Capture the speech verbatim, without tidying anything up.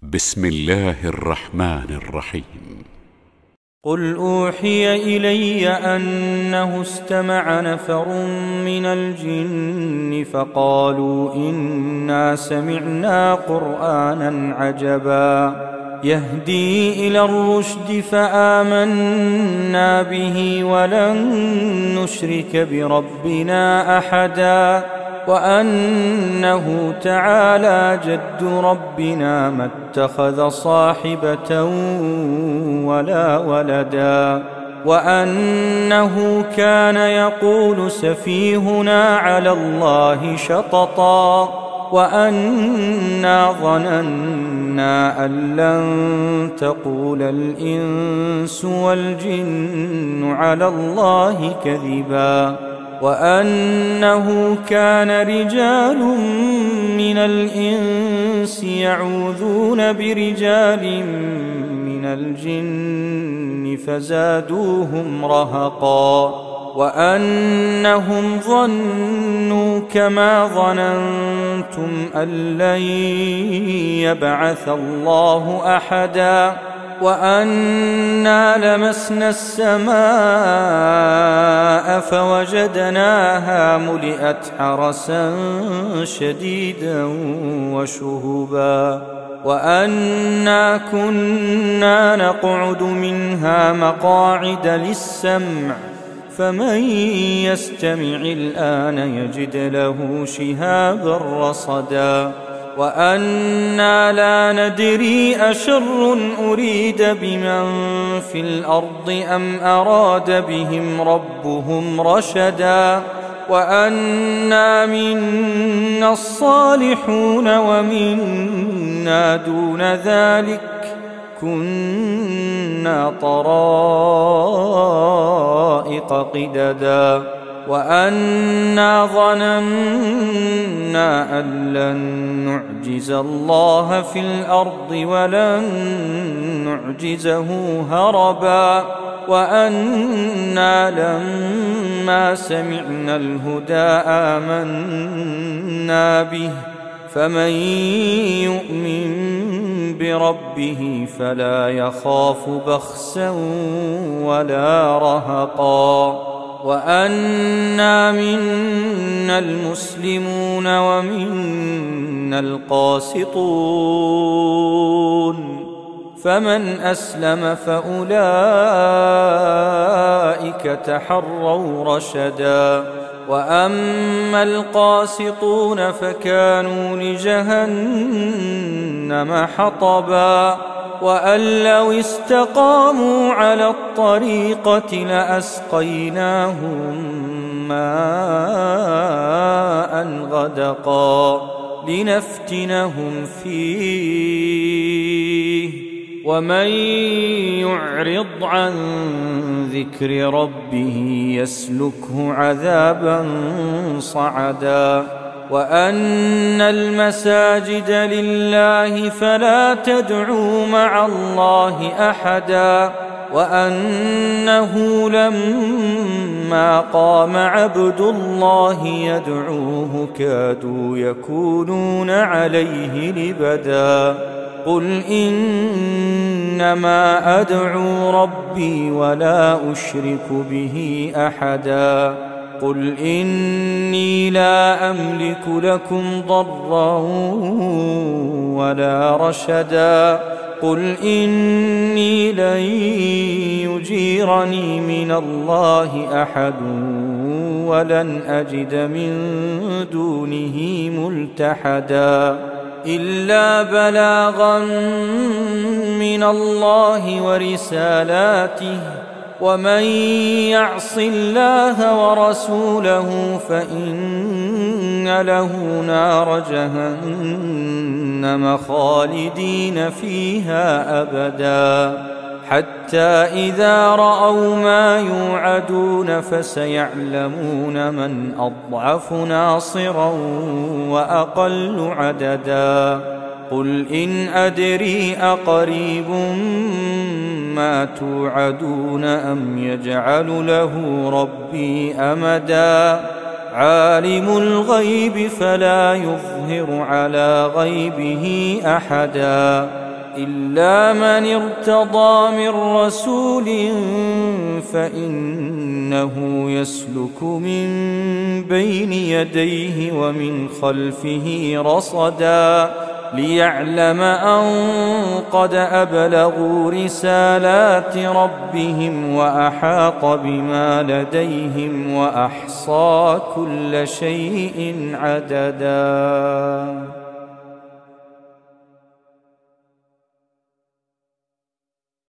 بسم الله الرحمن الرحيم. قل أوحي إلي أنه استمع نفر من الجن فقالوا إنا سمعنا قرآنا عجبا يهدي إلى الرشد فآمنا به ولن نشرك بربنا أحدا وأنه تعالى جد ربنا ما اتخذ صاحبة ولا ولدا وأنه كان يقول سفيهنا على الله شططا وأنا ظننا أن لن تقول الإنس والجن على الله كذبا وأنه كان رجال من الإنس يعوذون برجال من الجن فزادوهم رهقا وأنهم ظنوا كما ظننتم أن لن يبعث الله أحدا وأنا لمسنا السماء فوجدناها ملئت حرسا شديدا وشهبا وأنا كنا نقعد منها مقاعد للسمع فمن يستمع الآن يجد له شهابا رصدا وأنا لا ندري أشر أريد بمن في الأرض أم أراد بهم ربهم رشدا وأنا منا الصالحون ومنا دون ذلك كنا طرائق قددا وأنا ظننا أن لن نعجز الله في الأرض ولن نعجزه هربا وأنا لما سمعنا الهدى آمنا به فمن يؤمن بربه فلا يخاف بخسا ولا رهقا وأنا منا المسلمون ومنا القاسطون فمن أسلم فأولئك تحروا رشدا وأما القاسطون فكانوا لجهنم حطبا وأن لو استقاموا على الطريقة لأسقيناهم ماء غدقا لنفتنهم فيه ومن يعرض عن ذكر ربه يسلكه عذابا صعدا وأن المساجد لله فلا تدعوا مع الله أحدا وأنه لما قام عبد الله يدعوه كادوا يكونون عليه لبدا قل إنما أدعو ربي ولا أشرك به أحدا قل إني لا أملك لكم ضرا ولا رشدا قل إني لن يجيرني من الله أحد ولن أجد من دونه ملتحدا إلا بلاغا من الله ورسالاته ومن يعص الله ورسوله فإن له نار جهنم خالدين فيها أبدا حتى إذا رأوا ما يوعدون فسيعلمون من أضعف ناصرا وأقل عددا قل إن أدري أقريب ما توعدون أم يجعل له ربي أمدا عالم الغيب فلا يظهر على غيبه أحدا إلا من ارتضى من رسول فإنه يسلك من بين يديه ومن خلفه رصدا ليعلم أن قد أبلغوا رسالات ربهم وأحاط بما لديهم وأحصى كل شيء عددا.